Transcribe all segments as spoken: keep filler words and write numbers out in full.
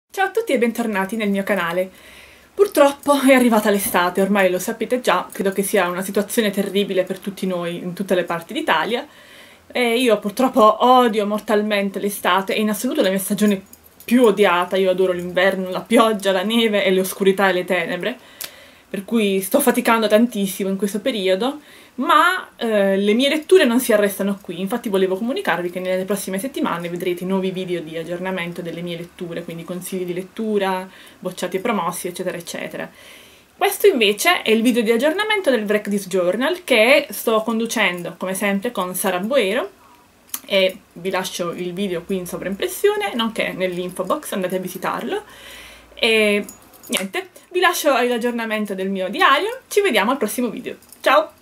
Ciao a tutti e bentornati nel mio canale. Purtroppo è arrivata l'estate, ormai lo sapete già, credo che sia una situazione terribile per tutti noi in tutte le parti d'Italia e io purtroppo odio mortalmente l'estate, è in assoluto la mia stagione più odiata. Io adoro l'inverno, la pioggia, la neve e le oscurità e le tenebre, per cui sto faticando tantissimo in questo periodo, ma eh, le mie letture non si arrestano qui. Infatti volevo comunicarvi che nelle prossime settimane vedrete nuovi video di aggiornamento delle mie letture, quindi consigli di lettura, bocciati e promossi, eccetera eccetera. Questo invece è il video di aggiornamento del Break This Journal che sto conducendo come sempre con Sara Boero, e vi lascio il video qui in sovraimpressione, nonché nell'info box, andate a visitarlo. E niente, vi lascio all'aggiornamento del mio diario, ci vediamo al prossimo video. Ciao!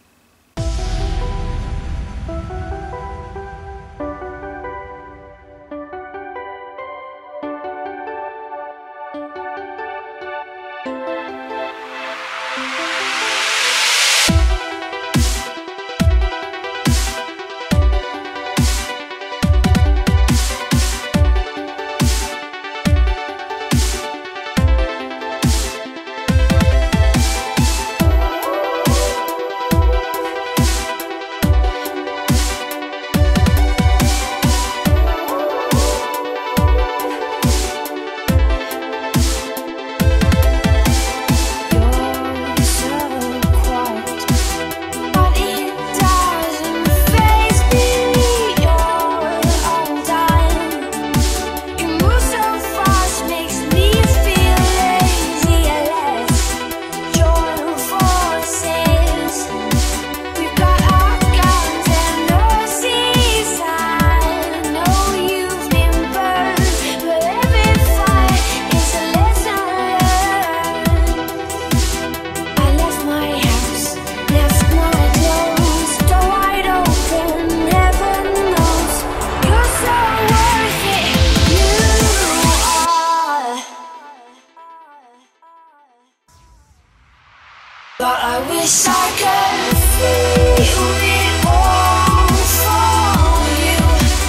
But I wish I could feel it all for you.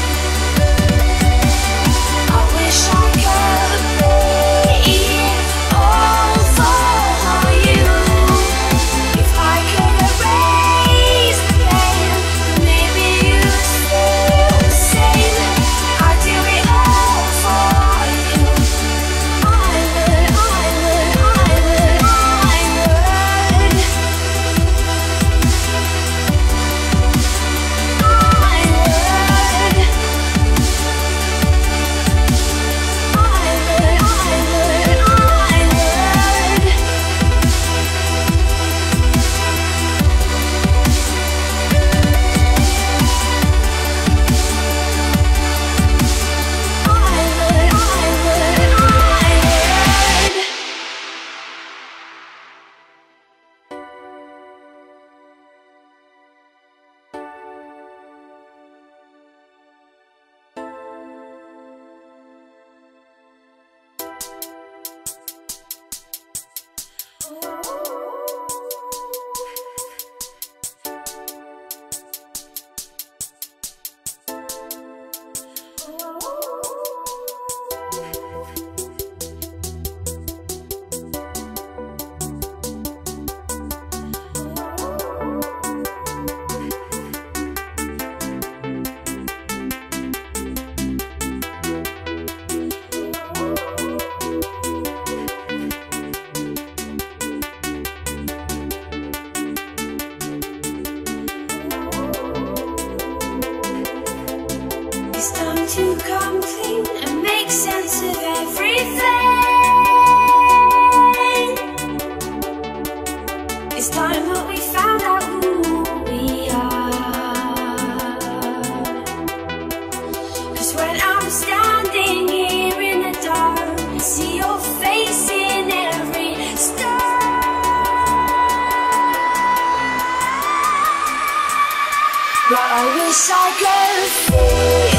I wish I could be it all for you. If I could erase the pain, maybe you'd feel the same. I'd do it all for you. I would, I would, I would, I would. It's time to come clean and make sense of everything. It's time that we found out who we are. 'Cause when I'm standing here in the dark, I see your face in every star. But I wish I could feel